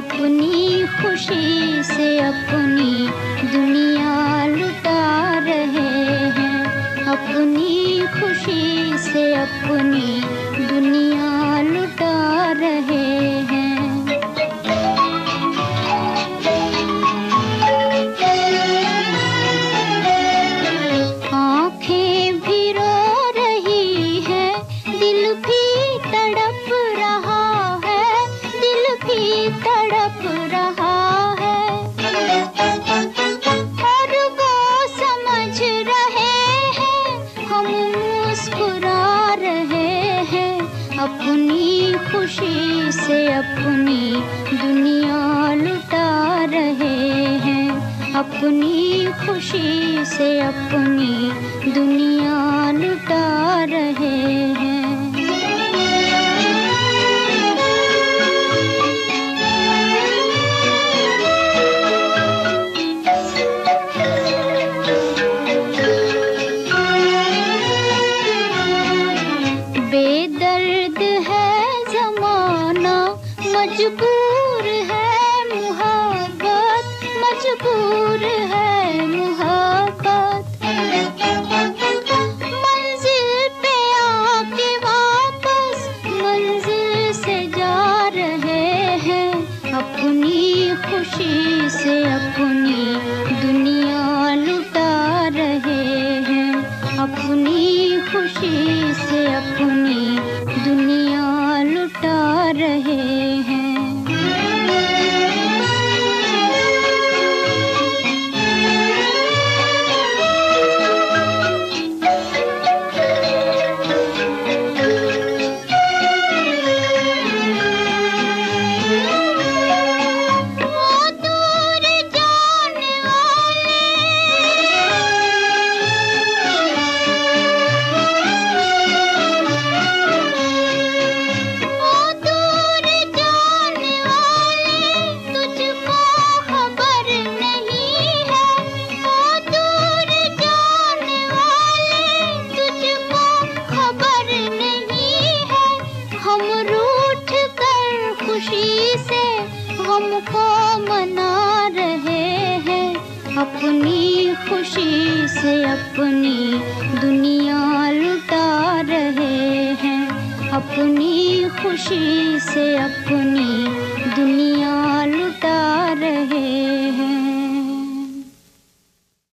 अपनी खुशी से अपनी दुनिया लुटा रहे हैं। अपनी खुशी से अपनी दुनिया लुटा रहे हैं। आँखें भी रो रही है, दिल भी तड़प रहा है, दिल भी तड़प रहा है। और वो समझ रहे हैं, हम मुस्कुरा रहे हैं। अपनी खुशी से अपनी दुनिया लुटा रहे हैं। अपनी खुशी से अपनी दुनिया लुटा रहे हैं। बेदर्द है ज़माना, मजबूर है मोहब्बत, मजबूर है मोहब्बत। मंजिल पे आके वापस मंजिल से जा रहे हैं। अपनी खुशी से अपनी दुनिया लुटा रहे हैं। अपनी खुशी से अपनी दुनिया लुटा रहे हैं। खुशी से हमको मना रहे हैं। अपनी खुशी से अपनी दुनिया लुटा रहे हैं। अपनी खुशी से अपनी